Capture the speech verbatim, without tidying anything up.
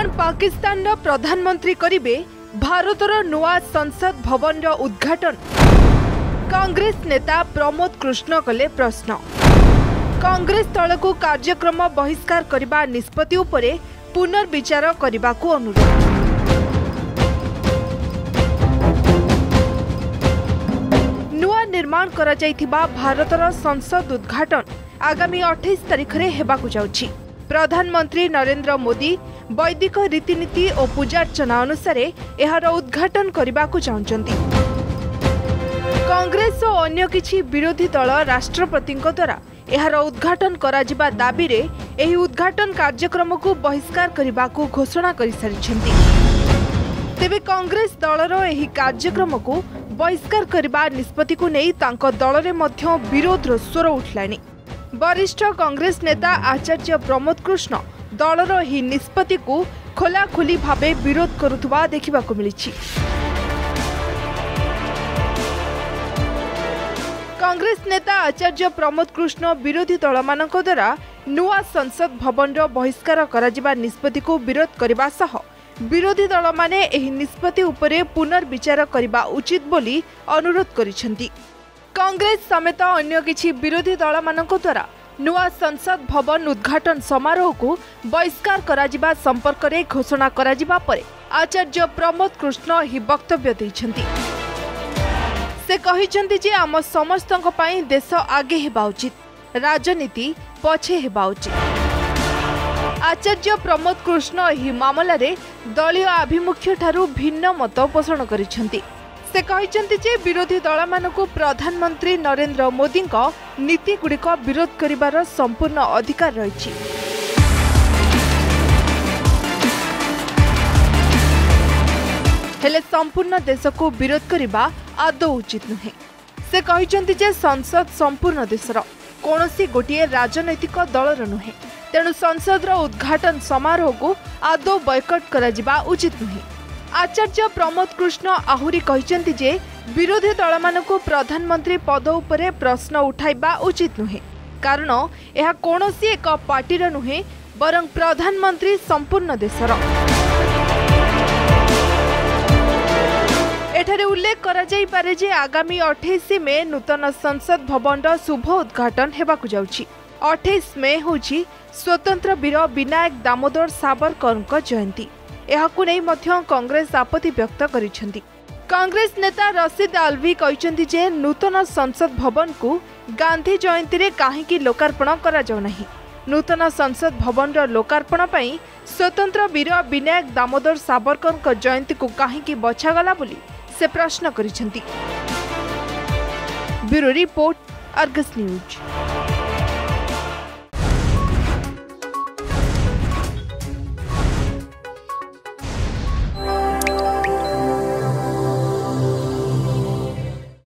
बर्तमान पाकिस्तान प्रधानमंत्री करिबे भारतर नुआ संसद भवन रो उद्घाटन। कांग्रेस नेता प्रमोद कृष्ण कले प्रश्न। कांग्रेस दल को कार्यक्रम बहिष्कार करबा निष्पत्ति उपरे पुनर्विचार करबा को अनुरोध। नुआ निर्माण करा जायथिबा भारतर संसद उद्घाटन आगामी अट्ठाईस तारिख रे हेबाकु जाउछि। प्रधानमंत्री नरेंद्र मोदी वैदिक रीतिनीति और पूजार्चना अनुसार एहार उद्घाटन करने को चाहते। कांग्रेस और अन्य किछि विरोधी दल राष्ट्रपति द्वारा एहार उद्घाटन करा जिबा दाबी रे एही उद्घाटन कार्यक्रम को बहिष्कार करने को घोषणा कर सारिछन्ति। तेबे कांग्रेस दलर एही कार्यक्रम को बहिष्कार करने निष्पत्ति को नहीं तांको दल रे मध्य विरोधर स्वर उठलानी। वरिष्ठ कांग्रेस नेता आचार्य प्रमोद कृष्ण दलर ही निष्पत्ति को खोलाखोली भावे विरोध करुवा देखा मिली। कांग्रेस नेता आचार्य प्रमोद कृष्ण विरोधी दल मान द्वारा नुआ संसद भवन बहिष्कार करा निष्पत्ति को विरोध करने सह विरोधी दल माने एही निष्पत्ति उपरे पुनर्विचार करने उचित बोली अनुरोध करिसेंती। कांग्रेस समेत अन्य किछि विरोधी दल मानक द्वारा नुआ संसद भवन उद्घाटन समारोह को बहिष्कार कराजिबा संपर्क में घोषणा कराजिबा परे आचार्य प्रमोद कृष्ण ही वक्तव्य दैछन्ति। से कहिछन्ति जे आम समस्तक पई देश आगे हेबा उचित, राजनीति पछे हेबा उचित। आचार्य प्रमोद कृष्ण ही मामला रे दलीय आभिमुख्य ठारू भिन्न मत पोषण करिछन्ति। से कहिछन्ति जे विरोधी दल मानकु प्रधानमंत्री नरेंद्र मोदी नीति गुड़िक विरोध करिबार संपूर्ण अधिकार रहिछि। हेले संपूर्ण देश को विरोध करिबा आदौ उचित नुहे। से कहिछन्ति जे संसद संपूर्ण देशर कोनोसी गोटिए राजनैतिक दलर नुहे, तेणु संसद उद्घाटन समारोह को आदौ बॉयकट करा जिबा उचित नुहे। आचार्य प्रमोद कृष्ण आहुरी कहिसेंति जे विरोधी दल मानकु प्रधानमंत्री पद उपरे प्रश्न उठाइबा उचित नुहे, कारण यह कोनोसी एक पार्टीर नुहे बरं प्रधानमंत्री संपूर्ण देशर। एठारे उल्लेख करा जाई पारे जे आगामी अट्ठाईस मे नूतन संसद भवन शुभ उद्घाटन हेबाकु जाउछि। अट्ठाईस मे होछि स्वतंत्र वीर विनायक दामोदर सावरकर जयंती। एहाकु नै मध्य कांग्रेस आपत्ति व्यक्त करिसेंति। कांग्रेस नेता रशीद आलवी कहिसेंति जे नूतन संसद भवन को गांधी जयंती रे काहेकि लोकार्पण करा जाउ नाही। नूतन संसद भवन रो लोकार्पण पई स्वतंत्र वीर विनायक दामोदर सावरकर जयंती को काहेकि बछा गला बोली से प्रश्न करिसेंति। Bureau report, Argus news.